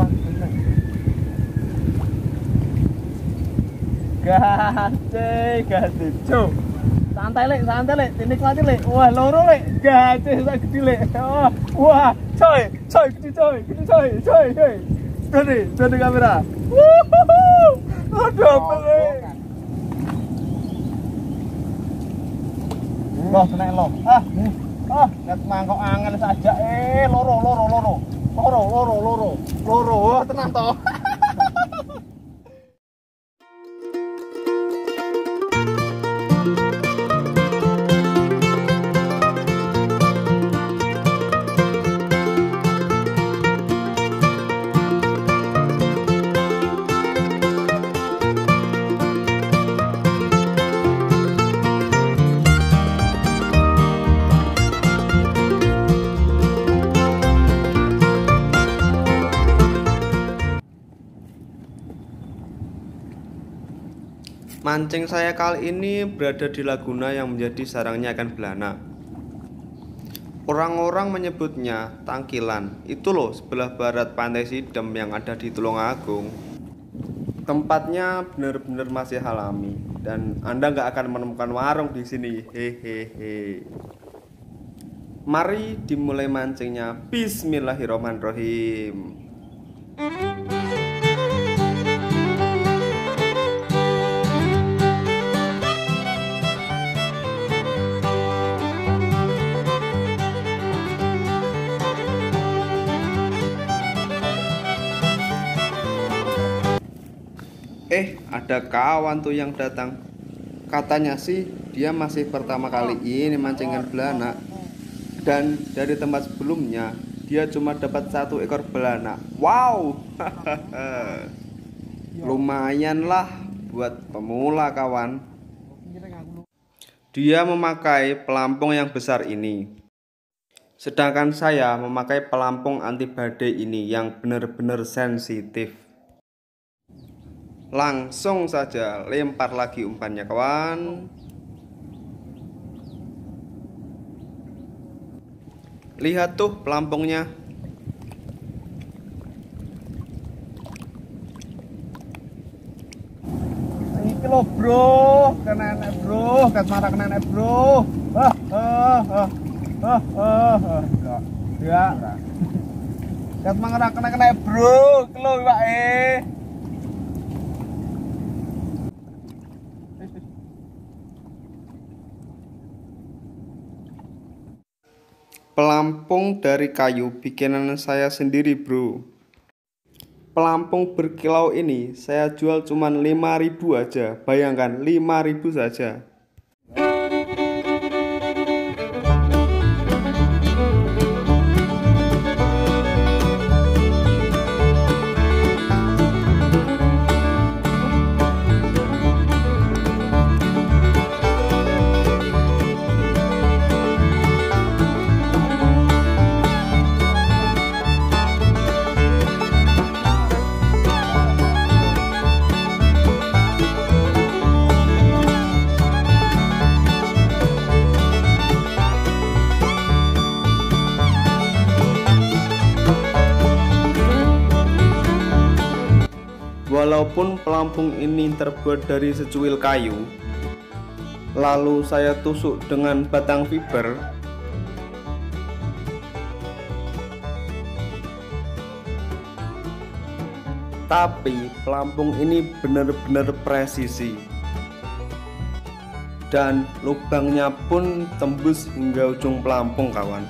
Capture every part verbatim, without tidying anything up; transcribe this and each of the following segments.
Gace, gace, cuk. Santai lek, santai lek, dinikmati lek. Wah, loro lek, gace sak gede lek. Oh, wah, coy, coy, gede coy, gede coy, coy, coy. Jadi, jadi kamera. Wuhuhu. Aduh, lek. Loh, kena lo. Ah, ah, net mangkok angin saja. Eh, loro, loro, loro. Loro, loro, loro. Loro, wah, tenang toh. Mancing saya kali ini berada di Laguna yang menjadi sarangnya ikan belana. Orang-orang menyebutnya Tangkilan. Itu loh sebelah barat Pantai Sidem yang ada di Tulungagung. Tempatnya benar-benar masih alami dan Anda nggak akan menemukan warung di sini. Hehehe. Mari dimulai mancingnya. Bismillahirrahmanirrahim. Eh, ada kawan tuh yang datang. Katanya sih dia masih pertama kali ini mancingan belana. Dan dari tempat sebelumnya dia cuma dapat satu ekor belana. Wow. Lumayan lah buat pemula kawan. Dia memakai pelampung yang besar ini. Sedangkan saya memakai pelampung anti badai ini yang benar-benar sensitif. Langsung saja lempar lagi umpannya kawan. Lihat tuh pelampungnya. Iki lo bro, kena enek bro, kat marah kena enek bro. Ah ah ah ah ah ah. Ya. Kat marah kena kena bro, kelo Pak eh. Pelampung dari kayu bikinan saya sendiri bro. Pelampung berkilau ini saya jual cuma lima ribu aja. Bayangkan lima ribu saja. Walaupun pelampung ini terbuat dari secuil kayu, lalu saya tusuk dengan batang fiber, tapi pelampung ini benar-benar presisi dan lubangnya pun tembus hingga ujung pelampung kawan.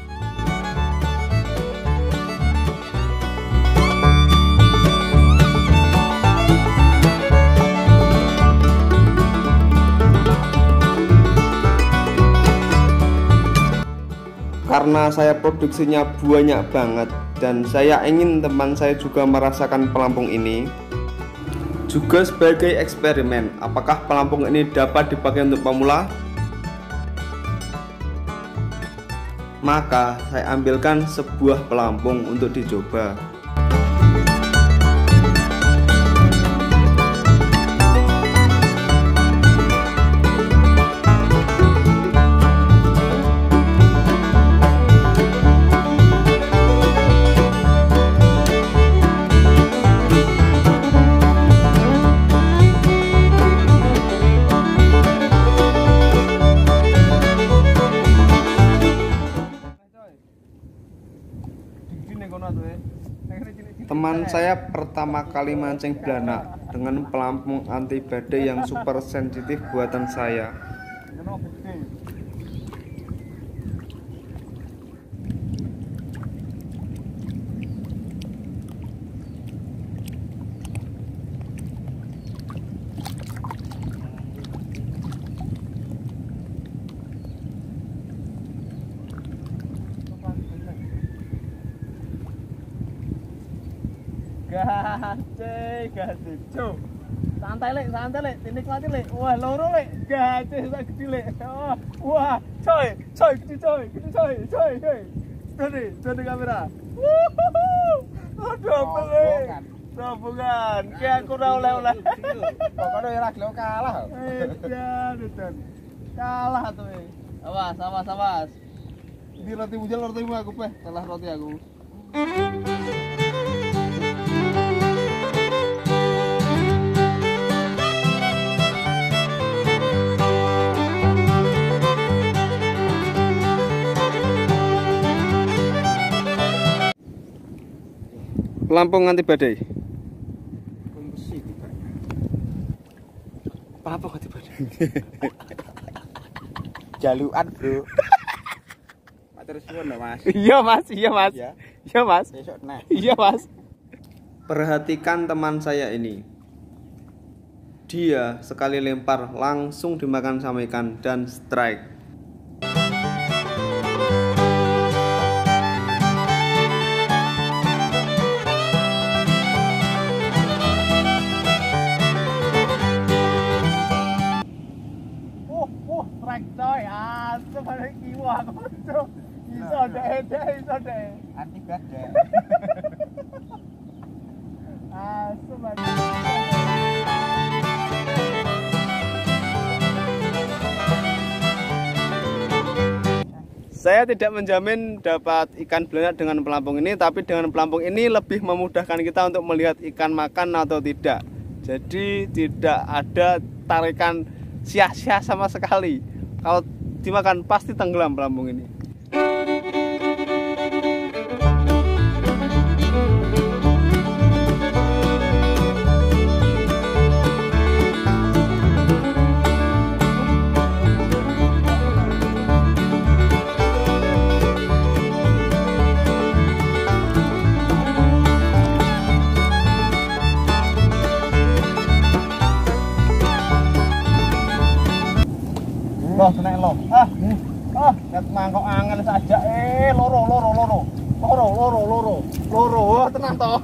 Karena saya produksinya banyak banget dan saya ingin teman saya juga merasakan pelampung ini, juga sebagai eksperimen apakah pelampung ini dapat dipakai untuk pemula, maka saya ambilkan sebuah pelampung untuk dicoba. Teman saya pertama kali mancing belanak dengan pelampung anti badai yang super sensitif buatan saya. Gaceh, gaceh, cuk. Santai lek, santai lek, dinikmati lek. Wah, loro lek, gaceh sak gede lek. Oh, wah, coy, coy, gede coy, gede coy, coy, coy. Jadi, jadi kamera. Wuhuhu. Aduh, pelek. Robongan, kayak aku ora oleh-oleh. Pokoknya ora gelem kalah. Eh, dan kalah tuh. Eh. Awas, awas, awas. Di roti bujal rotimu aku peh, salah roti aku. Pelampung anti badai. Besi kita. Pelampung anti badai. Jaluan, Bro. Matur suwun lho, Mas. Iya, Mas. Iya, Mas. Ya. Iya, Mas. Besok nah. Iya, Mas. Perhatikan teman saya ini. Dia sekali lempar langsung dimakan sama ikan dan strike. Uh, uh, strike coy. Asem ada kiwa aku, Cuk. Iso deh, deh, iso deh. Anti badai. Asem ada. Saya tidak menjamin dapat ikan belanak dengan pelampung ini, tapi dengan pelampung ini lebih memudahkan kita untuk melihat ikan makan atau tidak. Jadi tidak ada tarikan sia-sia sama sekali. Kalau dimakan pasti tenggelam pelampung ini. Loh, naik loh. Ah, ah, ket mangkok angel saja. Eh, loro, loro, loro, loro, loro, loro, loro. Wah, tenang toh.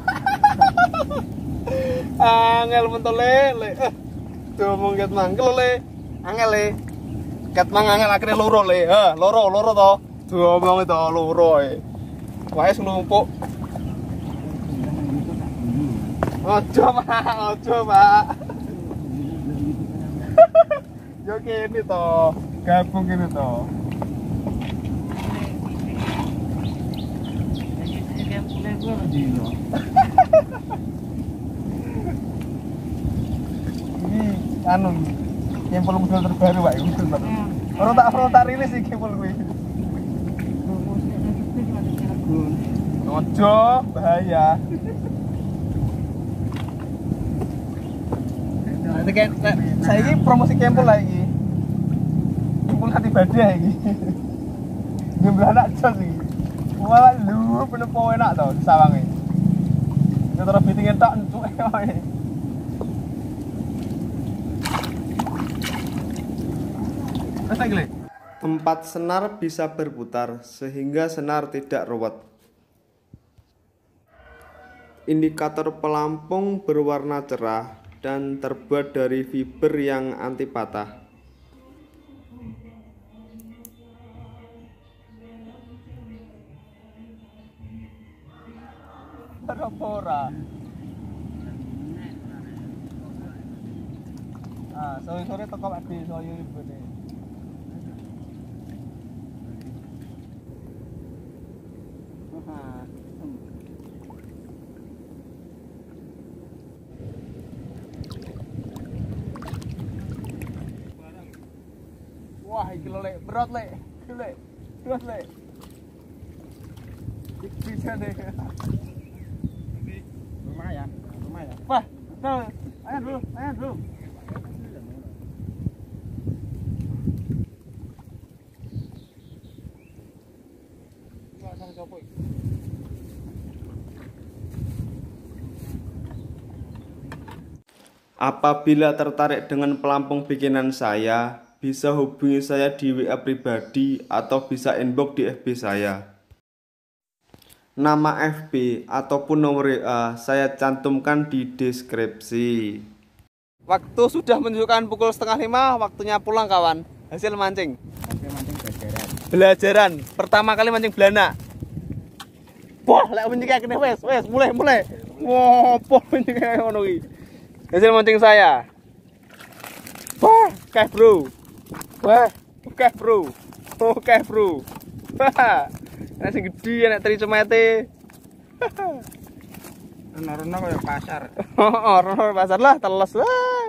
Angel mentol le, le. Eh, domong ket mangkel le. Angel le. Ket mang angel akhirnya loro le. Eh, loro, loro toh. Domong itu loro e. Wae slumpuk. Ojo, Pak. Ojo, Pak. Yo kene toh, gabung kene toh. Ini anu kempul model terbaru Pak. Orang tak perlu tak rilis iki kempul kuwi. Ojo, bahaya. Nanti kan saya ini promosi kempul lagi. Kempul hati badai iki. Jumlah anak jos iki. Wah, lu bener po enak to sawange. Itu terus bitingin tok entuk ae. Terus lagi. Tempat senar bisa berputar sehingga senar tidak ruwet. Indikator pelampung berwarna cerah dan terbuat dari fiber yang anti patah. Ora. Ah, sore-sore teko Pak di soyo ibune. Wah, iki lho lek, berat lek. Iki lek. Terus lek. Iki bisa deh. Wah, tuh. Ayo dulu, ayo dulu. Apabila tertarik dengan pelampung bikinan saya, bisa hubungi saya di W A pribadi atau bisa inbox di F B saya. Nama F B ataupun nomor W A saya cantumkan di deskripsi. Waktu sudah menunjukkan pukul setengah lima, waktunya pulang kawan. Hasil mancing. Hasil mancing belajaran. Belajaran. Pertama kali mancing belana. Wah, lek mancing kayak gini wes, wes mulai mulai. Wah, poh mancing kayak ngono iki. Hasil mancing saya. Wah, kayak bro. Wah, kayak bro. Oh, kayak bro. Wah, nasi gede anak teri cemete. Rena-rena kayak pasar. Oh, oh, pasar lah, teles lah.